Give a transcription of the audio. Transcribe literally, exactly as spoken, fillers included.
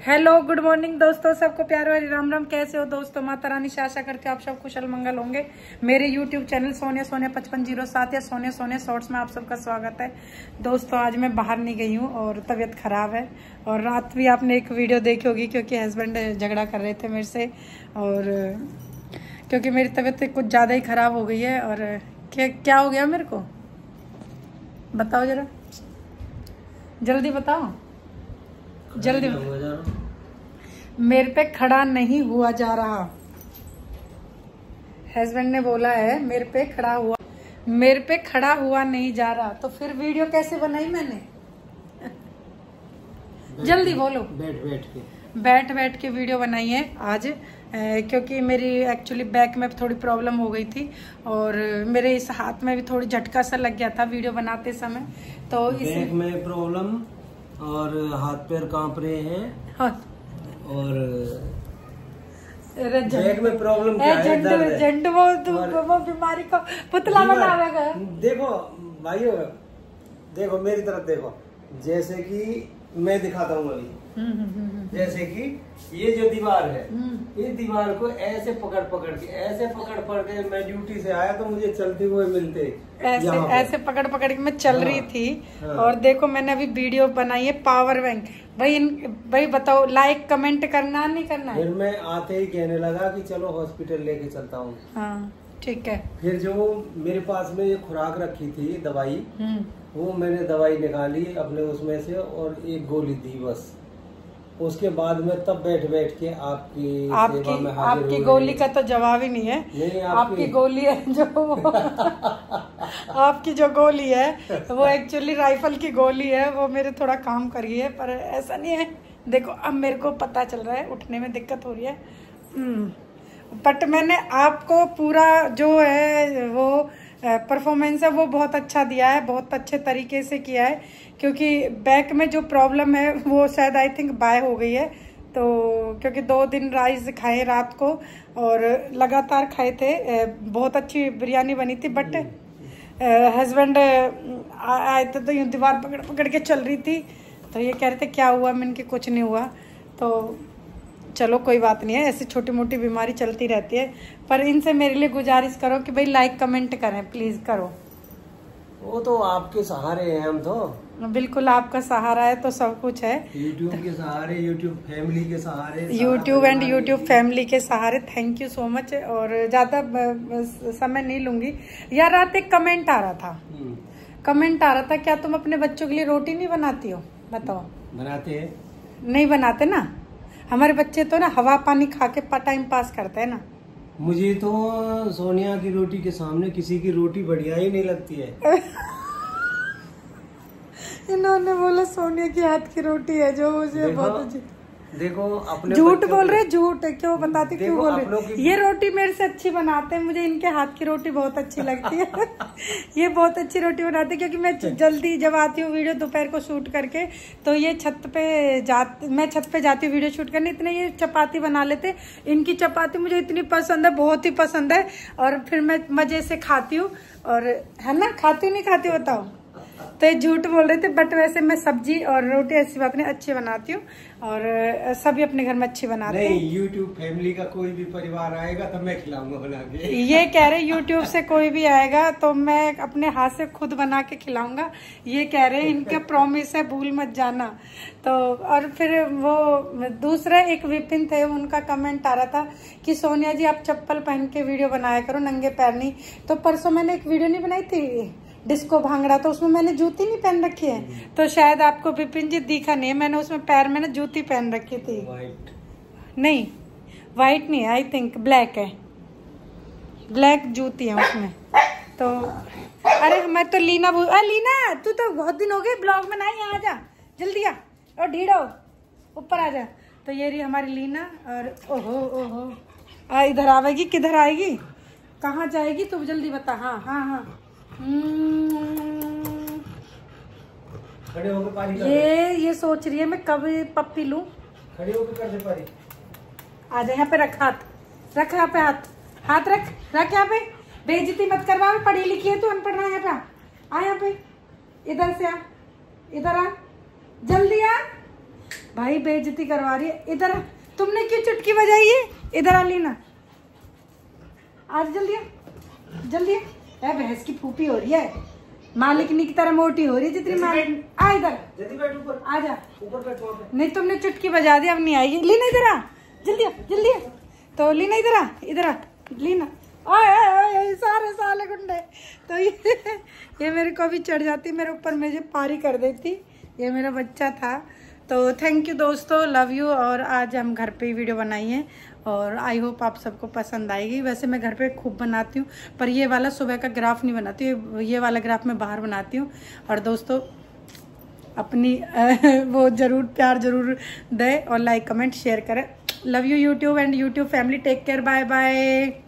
Hello good morning दोस्तों, सबको प्यार वाली राम राम। कैसे हो दोस्तों? माता रानी से आशा करते हो आप सब कुशल मंगल होंगे। मेरे यूट्यूब चैनल सोनिया सोनिया पचपन जीरो सात या सोनिया सोनिया शॉर्ट्स में आप सबका स्वागत है। दोस्तों आज मैं बाहर नहीं गई हूँ और तबीयत खराब है, और रात भी आपने एक वीडियो देखी होगी क्योंकि हस्बैंड झगड़ा कर रहे थे मेरे से, और क्योंकि मेरी तबीयत कुछ ज़्यादा ही खराब हो गई है। और क्या क्या हो गया मेरे को, बताओ जरा, जल्दी बताओ जल्दी। मेरे पे खड़ा नहीं हुआ जा रहा, हस्बैंड ने बोला है मेरे पे खड़ा हुआ मेरे पे खड़ा हुआ नहीं जा रहा, तो फिर वीडियो कैसे बनाई मैंने? जल्दी बोलो। बैठ बैठ के बैठ बैठ के वीडियो बनाई है आज, ए, क्योंकि मेरी एक्चुअली बैक में थोड़ी प्रॉब्लम हो गई थी और मेरे इस हाथ में भी थोड़ी झटका सा लग गया था वीडियो बनाते समय। तो बैक में प्रॉब्लम और हाथ पैर कांप रहे हैं। हाँ। और बैक में प्रॉब्लम क्या है? दर्द है। झंड वो वो बीमारी को पुतला बनावेगा। देखो भाइयों, देखो मेरी तरफ देखो, जैसे कि मैं दिखाता हूँ अभी। जैसे कि ये जो दीवार है, इस दीवार को ऐसे पकड़ पकड़ के ऐसे पकड़ पकड़ के मैं ड्यूटी से आया तो मुझे चलते हुए मिलते ऐसे ऐसे पकड़ पकड़ के मैं चल हाँ, रही थी। हाँ, और देखो मैंने अभी वीडियो बनाई है पावर बैंक। भाई भाई बताओ, लाइक कमेंट करना नहीं करना है? फिर मैं आते ही कहने लगा कि चलो हॉस्पिटल लेके चलता हूँ। हाँ ठीक है। फिर जो मेरे पास में ये खुराक रखी थी दवाई, वो मैंने दवाई निकाली अपने उसमें से और एक गोली दी बस। उसके बाद में तब बैठ बैठ के आपकी आपकी सेवा में आपकी गोली का तो जवाब ही नहीं है। नहीं, आपकी, आपकी गोली है जो आपकी जो गोली है वो एक्चुअली राइफल की गोली है, वो मेरे थोड़ा काम कर रही है, पर ऐसा नहीं है। देखो अब मेरे को पता चल रहा है, उठने में दिक्कत हो रही है, बट मैंने आपको पूरा जो है वो परफॉर्मेंस है वो बहुत अच्छा दिया है, बहुत अच्छे तरीके से किया है, क्योंकि बैक में जो प्रॉब्लम है वो शायद आई थिंक बाय हो गई है। तो क्योंकि दो दिन राइस खाए रात को और लगातार खाए थे, बहुत अच्छी बिरयानी बनी थी, बट हस्बैंड आए थे तो यूँ दीवार पकड़ पकड़ के चल रही थी, तो ये कह रहे थे क्या हुआ? मैंने कि कुछ नहीं हुआ। तो चलो कोई बात नहीं है, ऐसी छोटी मोटी बीमारी चलती रहती है, पर इनसे मेरे लिए गुजारिश करो कि भाई लाइक कमेंट करें, प्लीज करो। वो तो आपके सहारे हैं हम तो। बिल्कुल आपका सहारा है तो सब कुछ है। यूट्यूब के सहारे, यूट्यूब फैमिली के सहारे, यूट्यूब एंड यूट्यूब फैमिली के सहारे। Thank you so much. और ज्यादा समय नहीं लूंगी। यार रात एक कमेंट आ रहा था, कमेंट आ रहा था, क्या तुम अपने बच्चों के लिए रोटी नहीं बनाती हो? बताओ। बनाते हैं? नहीं बनाते ना, हमारे बच्चे तो ना हवा पानी खा के टाइम पास करते हैं ना। मुझे तो सोनिया की रोटी के सामने किसी की रोटी बढ़िया ही नहीं लगती है। इन्होंने बोला सोनिया की हाथ की रोटी है जो मुझे बहुत अच्छी। देखो अपने झूठ बोल रहे, झूठ क्यों बताते, क्यों बोल रहे? की... ये रोटी मेरे से अच्छी बनाते हैं, मुझे इनके हाथ की रोटी बहुत अच्छी लगती है। ये बहुत अच्छी रोटी बनाते हैं, क्योंकि मैं जल्दी जब आती हूँ वीडियो दोपहर को शूट करके, तो ये छत पे जा मैं छत पे जाती हूँ वीडियो शूट करने, इतने ये चपाती बना लेते। इनकी चपाती मुझे इतनी पसंद है, बहुत ही पसंद है, और फिर मैं मजे से खाती हूँ। और है ना, खाती हूँ नहीं खाती बताओ? तो ये झूठ बोल रहे थे, बट वैसे मैं सब्जी और रोटी ऐसी बात नहीं, अच्छी बनाती हूँ, और सभी अपने घर में अच्छी बनाते हैं। नहीं, यूट्यूब फैमिली का कोई भी परिवार आएगा तो मैं खिलाऊंगा बना के। ये कह रहे यूट्यूब से कोई भी आएगा तो मैं अपने हाथ से खुद बना के खिलाऊंगा, ये कह रहे हैं, इनका प्रॉमिस है, भूल मत जाना। तो और फिर वो दूसरा एक विपिन थे, उनका कमेंट आ रहा था कि सोनिया जी आप चप्पल पहन के वीडियो बनाया करो, नंगे पैर नहीं। तो परसों मैंने एक वीडियो नहीं बनाई थी डिस्को भांगड़ा, तो उसमें मैंने जूती नहीं पहन रखी है, तो शायद आपको विपिन जी दिखा नहीं है, मैंने उसमें पैर में ना जूती पहन रखी थी। वाइट नहीं, वाइट नहीं, आई थिंक ब्लैक है, ब्लैक जूती है उसमें। तो अरे मैं तो लीना बोल, अरे लीना तू तो बहुत दिन हो गए ब्लॉग में, नहीं आ जा जल्दी आ, और ढीड़ो ऊपर आ जा। तो ये रही हमारी लीना, और ओहो ओहो आ, इधर आवेगी, किधर आएगी, कहाँ जाएगी तू जल्दी बता। हाँ हाँ हाँ खड़े होकर पारी कर ये ये सोच रही है मैं कब पप्पी लूं। खड़े होकर कर दे पारी। आ जा यहाँ पे, रख हाथ, रख यहाँ पे हाथ, हाथ रख रख यहाँ पे, बेइज्जती मत करवा, पढ़ी लिखी है तू, अनपढ़ ना। यहाँ पे आ, यहाँ पे, इधर से आ, इधर आ, जल्दी आ, भाई बेइज्जती करवा रही है। इधर आ, तुमने क्यों चुटकी बजाई है? इधर आ लीना, आज जल्दी आ, जल्दी आ। भैंस की फूफी हो रही है, मालिकनी की तरह मोटी हो रही है जितनी मालिक। आ इधर जल्दी बैठ ऊपर, आ जा ऊपर बैठ वहाँ पे। नहीं तुमने चुटकी बजा दी, अब नहीं आएगी। लीना इधर आ, जल्दी आ, जल्दी आ। तो लीना इधर आ, इधर आ लीना। आए आए आए सारे साले गुंडे। तो ये ये मेरे को भी चढ़ जाती, मेरे ऊपर मुझे पारी कर देती। ये मेरा बच्चा था। तो थैंक यू दोस्तों, लव यू। और आज हम घर पे ही वीडियो बनाई है और आई होप आप सबको पसंद आएगी। वैसे मैं घर पे खूब बनाती हूँ, पर ये वाला सुबह का ग्राफ नहीं बनाती हूँ, ये वाला ग्राफ मैं बाहर बनाती हूँ। और दोस्तों अपनी वो ज़रूर प्यार ज़रूर दे और लाइक कमेंट शेयर करें। Love you YouTube and YouTube family, take care, bye bye.